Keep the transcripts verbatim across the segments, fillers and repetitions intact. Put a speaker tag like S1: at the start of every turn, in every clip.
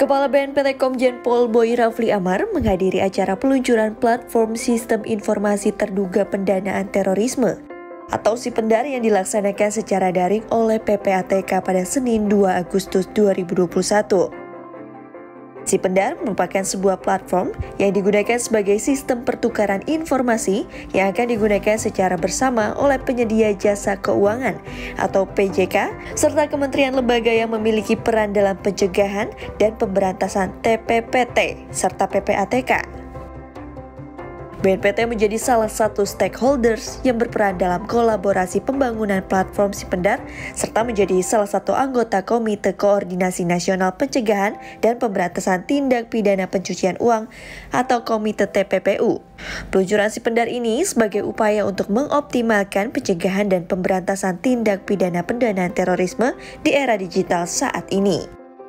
S1: Kepala B N P T Komjen Pol Boy Rafli Amar menghadiri acara peluncuran platform sistem informasi terduga pendanaan terorisme atau SIPENDAR yang dilaksanakan secara daring oleh P P A T K pada Senin dua Agustus dua ribu dua puluh satu. SIPENDAR merupakan sebuah platform yang digunakan sebagai sistem pertukaran informasi yang akan digunakan secara bersama oleh penyedia jasa keuangan atau P J K serta kementerian lembaga yang memiliki peran dalam pencegahan dan pemberantasan T P P T serta P P A T K. B N P T menjadi salah satu stakeholders yang berperan dalam kolaborasi pembangunan platform SIPENDAR serta menjadi salah satu anggota Komite Koordinasi Nasional Pencegahan dan Pemberantasan Tindak Pidana Pencucian Uang atau Komite T P P U. Peluncuran SIPENDAR ini sebagai upaya untuk mengoptimalkan pencegahan dan pemberantasan tindak pidana pendanaan terorisme di era digital saat ini.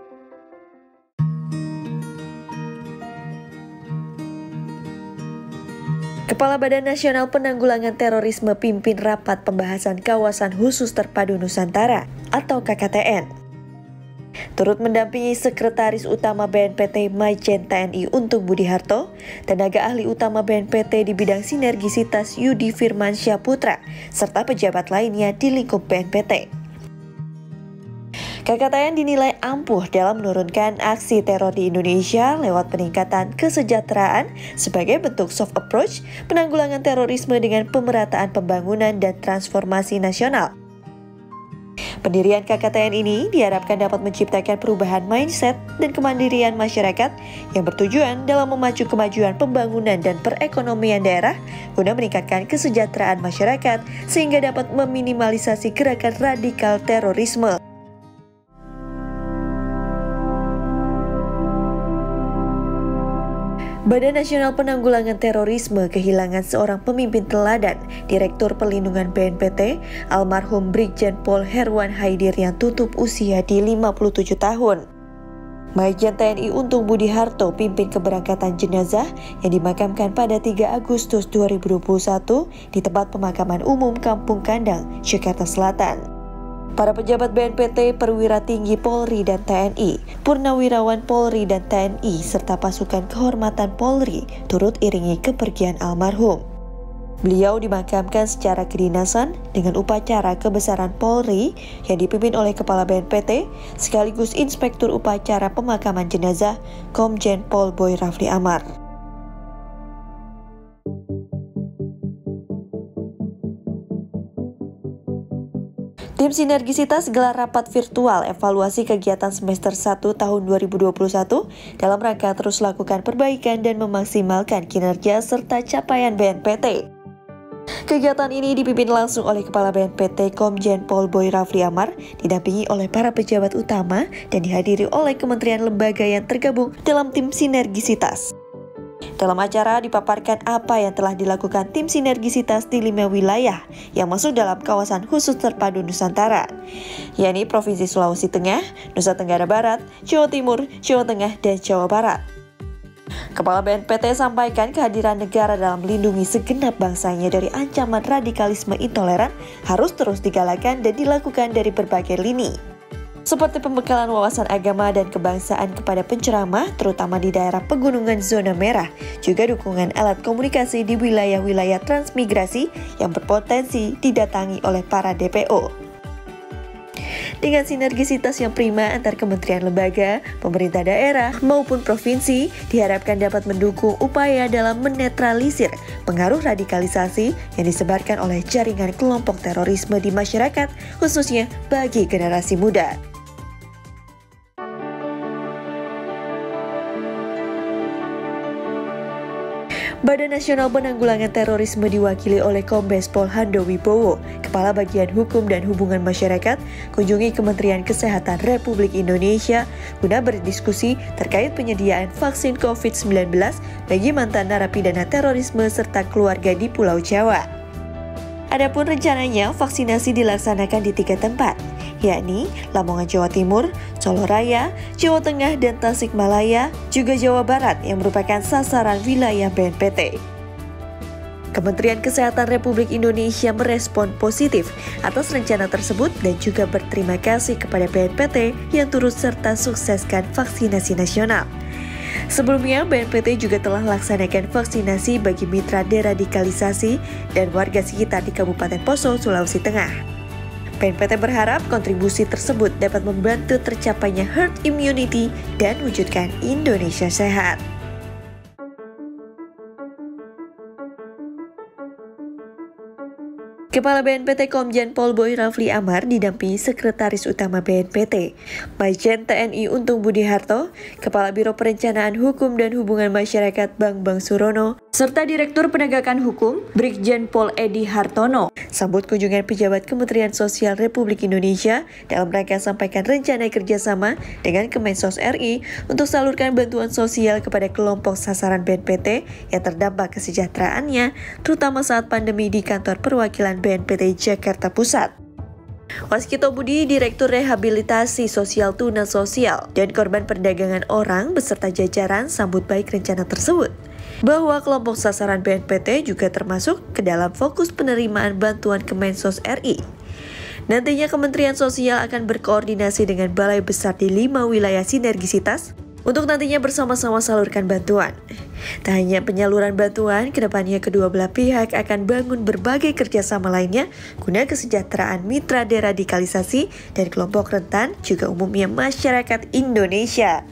S1: Kepala Badan Nasional Penanggulangan Terorisme pimpin rapat pembahasan kawasan khusus terpadu Nusantara atau K K T N. Turut mendampingi Sekretaris Utama B N P T Majen T N I Untung Budi Harto, tenaga ahli utama B N P T di bidang sinergisitas Yudi Firmansyah Putra, serta pejabat lainnya di lingkup B N P T. K K T N dinilai ampuh dalam menurunkan aksi teror di Indonesia lewat peningkatan kesejahteraan sebagai bentuk soft approach penanggulangan terorisme dengan pemerataan pembangunan dan transformasi nasional. Pendirian K K T N ini diharapkan dapat menciptakan perubahan mindset dan kemandirian masyarakat yang bertujuan dalam memacu kemajuan pembangunan dan perekonomian daerah guna meningkatkan kesejahteraan masyarakat sehingga dapat meminimalisasi gerakan radikal terorisme. Badan Nasional Penanggulangan Terorisme kehilangan seorang pemimpin teladan, Direktur Perlindungan B N P T, almarhum Brigjen Pol Herwan Haidir yang tutup usia di lima puluh tujuh tahun. Majen T N I Untung Budi Harto pimpin keberangkatan jenazah yang dimakamkan pada tiga Agustus dua ribu dua puluh satu di tempat pemakaman umum Kampung Kandang, Jakarta Selatan. Para pejabat B N P T, perwira tinggi Polri dan T N I, purnawirawan Polri dan T N I, serta pasukan kehormatan Polri turut iringi kepergian almarhum. Beliau dimakamkan secara kedinasan dengan upacara kebesaran Polri yang dipimpin oleh Kepala B N P T sekaligus Inspektur Upacara Pemakaman Jenazah Komjen Pol Boy Rafli Amar. Tim Sinergisitas gelar rapat virtual evaluasi kegiatan semester satu tahun dua ribu dua puluh satu dalam rangka terus lakukan perbaikan dan memaksimalkan kinerja serta capaian B N P T. Kegiatan ini dipimpin langsung oleh Kepala B N P T Komjen Pol Boy Rafli Amar, didampingi oleh para pejabat utama dan dihadiri oleh kementerian lembaga yang tergabung dalam tim sinergisitas. Dalam acara dipaparkan apa yang telah dilakukan tim sinergisitas di lima wilayah yang masuk dalam kawasan khusus terpadu Nusantara, yakni Provinsi Sulawesi Tengah, Nusa Tenggara Barat, Jawa Timur, Jawa Tengah, dan Jawa Barat. Kepala B N P T sampaikan kehadiran negara dalam melindungi segenap bangsanya dari ancaman radikalisme intoleran harus terus digalakan dan dilakukan dari berbagai lini, seperti pembekalan wawasan agama dan kebangsaan kepada penceramah terutama di daerah pegunungan zona merah, juga dukungan alat komunikasi di wilayah-wilayah transmigrasi yang berpotensi didatangi oleh para D P O. Dengan sinergisitas yang prima antar kementerian lembaga, pemerintah daerah maupun provinsi diharapkan dapat mendukung upaya dalam menetralisir pengaruh radikalisasi yang disebarkan oleh jaringan kelompok terorisme di masyarakat, khususnya bagi generasi muda. Badan Nasional Penanggulangan Terorisme diwakili oleh Kombes Pol Hando Wibowo, Kepala Bagian Hukum dan Hubungan Masyarakat, kunjungi Kementerian Kesehatan Republik Indonesia guna berdiskusi terkait penyediaan vaksin covid sembilan belas bagi mantan narapidana terorisme serta keluarga di Pulau Jawa. Adapun rencananya vaksinasi dilaksanakan di tiga tempat, yakni Lamongan Jawa Timur, Solo Raya, Jawa Tengah, dan Tasikmalaya, juga Jawa Barat yang merupakan sasaran wilayah B N P T. Kementerian Kesehatan Republik Indonesia merespon positif atas rencana tersebut dan juga berterima kasih kepada B N P T yang turut serta sukseskan vaksinasi nasional. Sebelumnya, B N P T juga telah melaksanakan vaksinasi bagi mitra deradikalisasi dan warga sekitar di Kabupaten Poso, Sulawesi Tengah. B N P T berharap kontribusi tersebut dapat membantu tercapainya herd immunity dan wujudkan Indonesia sehat. Kepala B N P T Komjen Pol Boy Rafli Amar didampingi Sekretaris Utama B N P T, Majen T N I Untung Budi Harto, Kepala Biro Perencanaan Hukum dan Hubungan Masyarakat Bambang Surono, serta Direktur Penegakan Hukum Brigjen Pol Edi Hartono. Sambut kunjungan pejabat Kementerian Sosial Republik Indonesia dalam rangka sampaikan rencana kerjasama dengan Kemensos R I untuk salurkan bantuan sosial kepada kelompok sasaran B N P T yang terdampak kesejahteraannya, terutama saat pandemi di kantor perwakilan B N P T Jakarta Pusat. Waskito Budi, Direktur Rehabilitasi Sosial Tuna Sosial dan Korban Perdagangan Orang beserta jajaran sambut baik rencana tersebut, bahwa kelompok sasaran B N P T juga termasuk ke dalam fokus penerimaan bantuan Kemensos R I. Nantinya Kementerian Sosial akan berkoordinasi dengan balai besar di lima wilayah sinergisitas untuk nantinya bersama-sama salurkan bantuan. Tak hanya penyaluran bantuan, kedepannya kedua belah pihak akan bangun berbagai kerjasama lainnya guna kesejahteraan mitra deradikalisasi dan kelompok rentan, juga umumnya masyarakat Indonesia.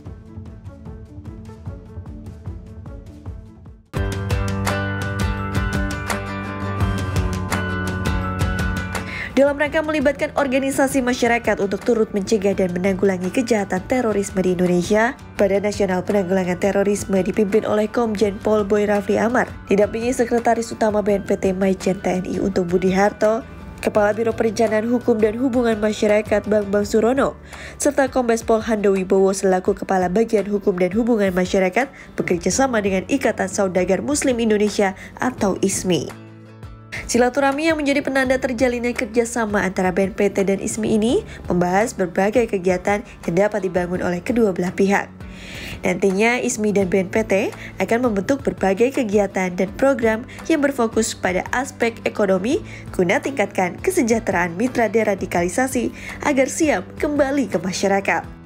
S1: Dalam rangka melibatkan organisasi masyarakat untuk turut mencegah dan menanggulangi kejahatan terorisme di Indonesia, Badan Nasional Penanggulangan Terorisme dipimpin oleh Komjen Pol Boy Rafli Amar, didampingi Sekretaris Utama B N P T Majen T N I Untung Budi Harto, Kepala Biro Perencanaan Hukum dan Hubungan Masyarakat Bambang Surono, serta Kombes Pol Hando Wibowo selaku Kepala Bagian Hukum dan Hubungan Masyarakat bekerja sama dengan Ikatan Saudagar Muslim Indonesia atau I S M I. Silaturahmi yang menjadi penanda terjalinnya kerjasama antara B N P T dan I S M I ini membahas berbagai kegiatan yang dapat dibangun oleh kedua belah pihak. Nantinya I S M I dan B N P T akan membentuk berbagai kegiatan dan program yang berfokus pada aspek ekonomi guna tingkatkan kesejahteraan mitra deradikalisasi agar siap kembali ke masyarakat.